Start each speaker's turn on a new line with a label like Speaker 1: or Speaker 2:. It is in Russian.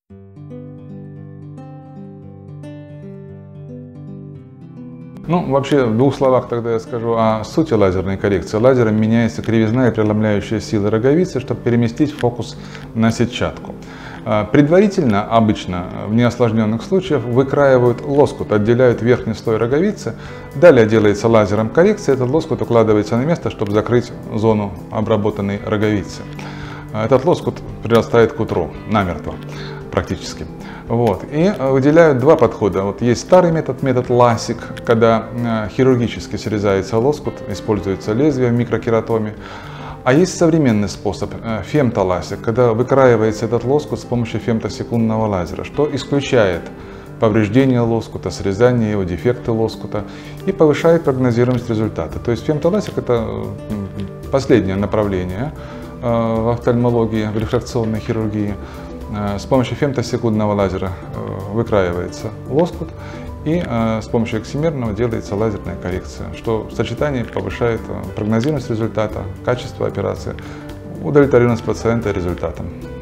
Speaker 1: Ну, вообще, в двух словах тогда я скажу о сути лазерной коррекции. Лазером меняется кривизна и преломляющая сила роговицы, чтобы переместить фокус на сетчатку. Предварительно, обычно, в неосложненных случаях, выкраивают лоскут, отделяют верхний слой роговицы. Далее делается лазером коррекция, этот лоскут укладывается на место, чтобы закрыть зону обработанной роговицы. Этот лоскут прирастает к утру, намертво практически. Вот. И выделяют два подхода. Вот есть старый метод, метод ласик, когда хирургически срезается лоскут, используется лезвие в микрокератоме. А есть современный способ, фемтоласик, когда выкраивается этот лоскут с помощью фемтосекундного лазера, что исключает повреждение лоскута, срезание его, дефекты лоскута и повышает прогнозируемость результата. То есть фемтоласик — это последнее направление в офтальмологии, в рефракционной хирургии. С помощью фемтосекундного лазера выкраивается лоскут, и с помощью эксимерного делается лазерная коррекция, что в сочетании повышает прогнозируемость результата, качество операции, удовлетворенность пациента результатом.